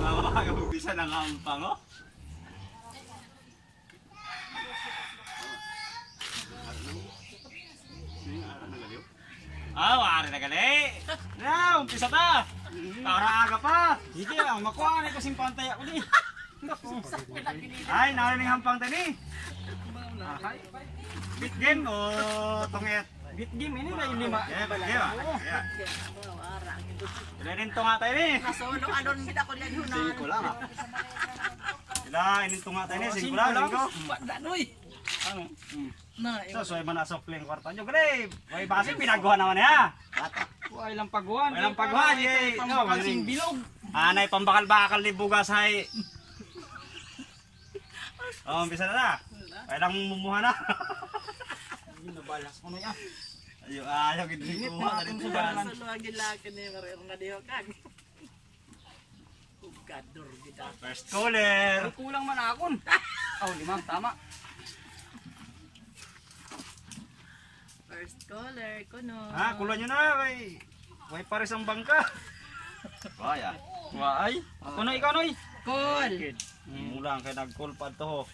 Umpisa ng hampang, oh. Wari na gali. Na, umpisa ta. Para aga pa. Sige, makuha na kasing pantay ako ni. Ay, narinig hampang tani. Bit game o tunget? Bit game ini na yung lima. Ilanin to nga tayo ni. Nasolo adon kita ko diyan hunan. Singko lang ah. Ilanin to nga tayo ni, singko lang, singko. Danoy. Ano? Na, So, ay manasok lang kwarta nyo. Gali, may base pinagawa naman ya. Ay lang pagwan. Ay lang pagwan, yay. Pambakal sing bilog. Anay, pambakal-bakal ni bugas ay. Umpisa na na. Ay lang mumuha na. Nabalas ko na yan. Ayaw, gini ko. Saluagin laki ni Marero nga diyo kag. Gador kita. First caller. Kulang man akon. Limang tama. First caller kuno. Kulan nyo na. May pares ang bangka. Waya. Waay. Kuno ikaw noy. Call. Mulang kay nag-call pa to.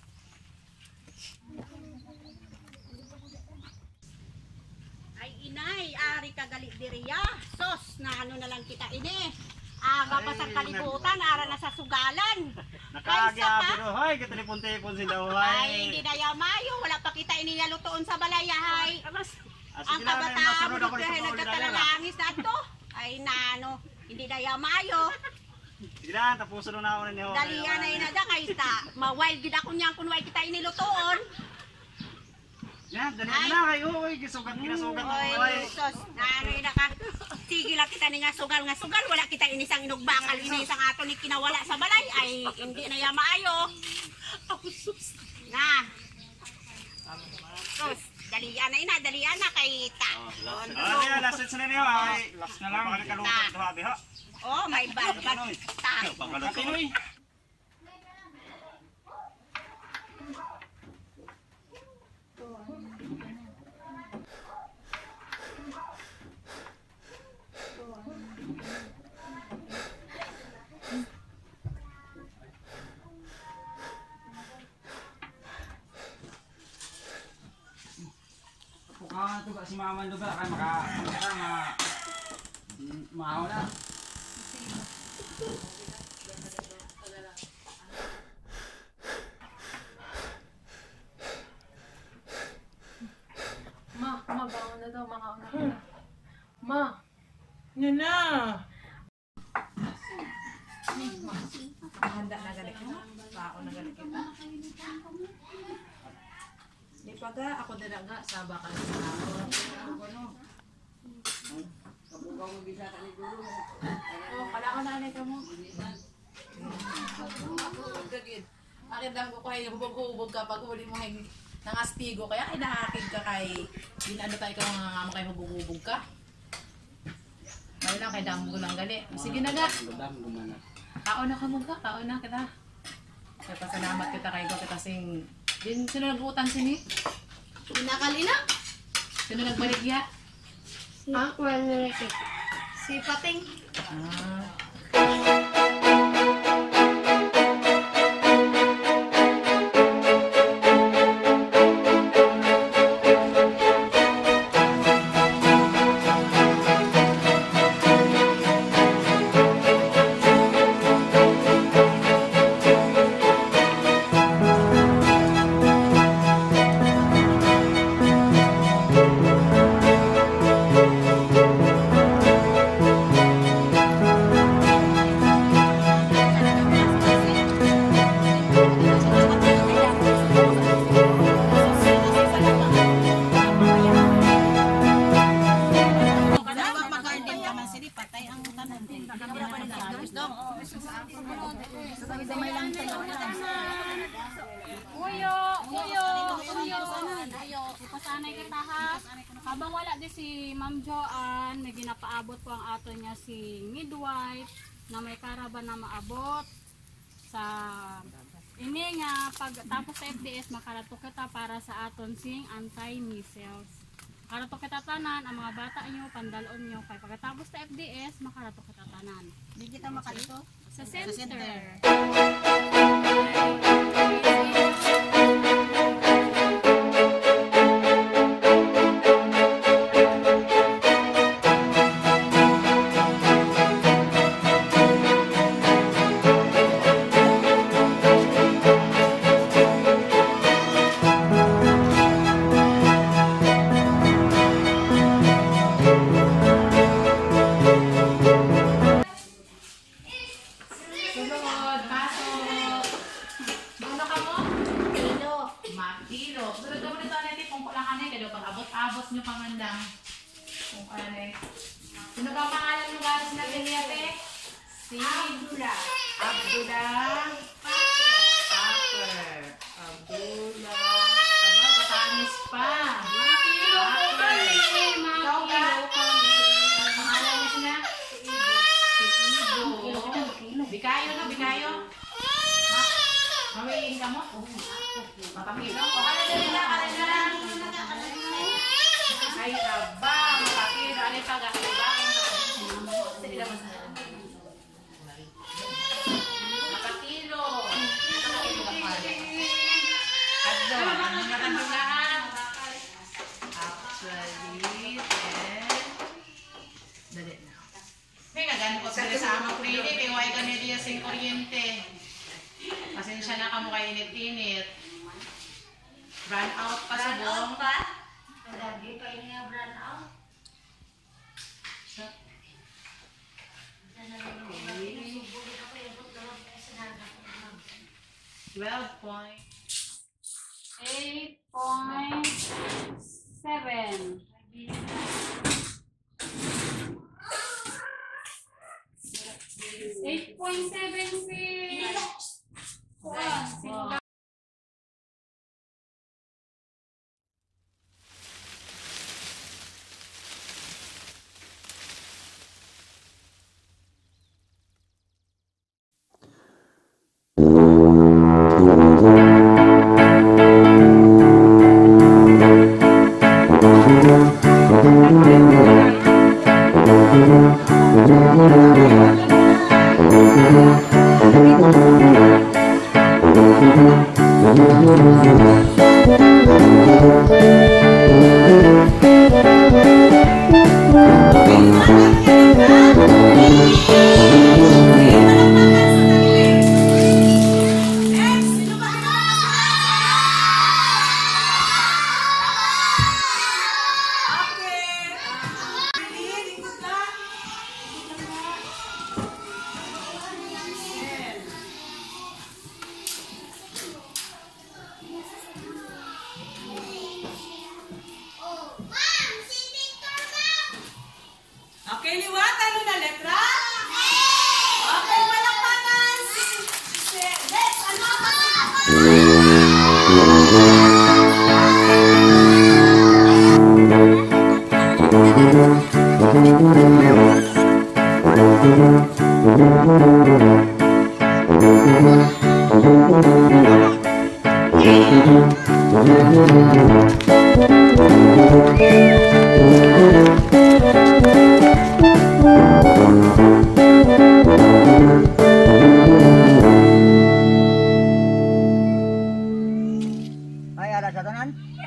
Inay, ari ka gali diriya. Sos, na ano na lang kita ini. Aga pa sa kalibutan, ara na sa sugalan. Nakagya pero hoy, katilipon-tipon si daw hoy. Ay, hindi na yamayo. Wala pa kita ini yalutoon sa balaya, hay. Ang kabataan mo dito nagkatalalangis na to. Ay, nano, hindi na yamayo. Sige na, tapuso na ako ninyo. Dalian na inada kay ta. Ma-wild gid ako niyang kunway kita inilutoon. Yan, dali na kayo. Uy, ginasugat mo. Oy, sos, nanoy na ka. Sige lang kita ni nga sugal. Wala kita inisang inugbakal. Inisang ato ni kinawala sa balay. Ay, hindi na yan maayo. Na. Sos, dalian na kay ta. Last hits na niyo. Last na lang. Pagkalupan ito habi ha. Oh, may bad ta. Pinoy. Pukahan ito si Mama Luga kaya maahaw na. Mabangon na daw, mga una na. Ma! Yan na. Handa na galit mo? Bao na galit kita? Di pa ga, ako dalaga, saba ka sa ako. Kala ko na ka mo. Bakit lang ko kayo hubog-hubog kapag huli mo hing nangastigo kaya kinahakid ka kay ginano tayo ka mga kay hubog-hubog ka. May lang kay damo lang gali. Sige na ga. Kaon na ka mo ka, kaon na kita. Kaya pasalamat kita kay go kita sing din sino nag-utang sini? Pinakalina? Sino nagbaligya? Ako na si Pating. Ipasanay kita ha. Habang wala di si Ma'am Joanne, may ginapaabot po ang ato niya si midwife na may karaban na maabot sa ini nga pag tapos sa FDS makarato kita para sa aton sing anti-measles. Karato kita tanan ang mga bata nyo, pandalon nyo kay pagkatapos sa FDS makarato kita tanan. Di kita makalito. Sa center. Sunod, pasok. Ano ka mo? Tilo. Matilo. Sunod ka mo nito, Anete, kung kulang ka na, kaya pag abot-abot nyo pangandang. Kung ano Sino ka ang pangalan mo galing sinabi niya, Ate? Si Abdullah. Abdullah Paper. Abdullah. Aba, Batanes pa. Makilo po kami. Ikaw ba? Ang pangalan niya sina? Si Ibo. Bikayo, no? Bikayo? Mawiin ka mo? Mapapilo? O, kala na lang. Ay, aba, mapapilo. Ano yung pag-akibain? Sige naman sa Mapapilo. Mapapilo ka pala. Addo, ano nga kami lahat? Actually, dali na. May kagano ko sila sa amang klinik, kaya huwag ka nila sing kuryente. Pasensya na ka mo kayo init-init. Run out pa sa buong. Lagi pa niya brand out. Okay. 12.8. 8.7. 8.7 si Juan. Si Okay, liwat. Ano na letra? Okay, palakpakan. Next, ano pa? Ay, ara sa tanan.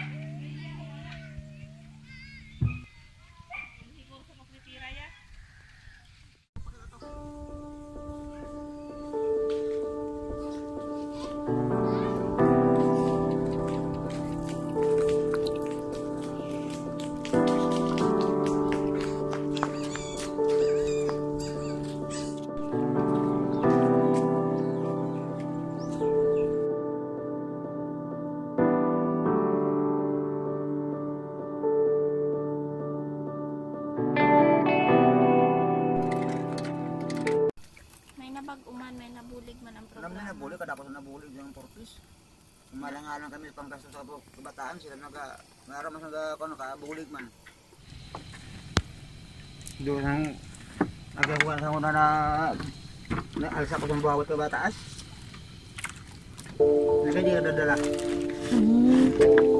may nabag-uman, may nabulig man ang Alam programa. na nabuli, kada ako sa nabuli yung portis. Umalang-alang kami sa pangkaso sa kabataan, sila naraman sa kabulig man. Doon ang nagawa sa una na alsa ko sa bawat kabataas. Nagkadi ka dadala.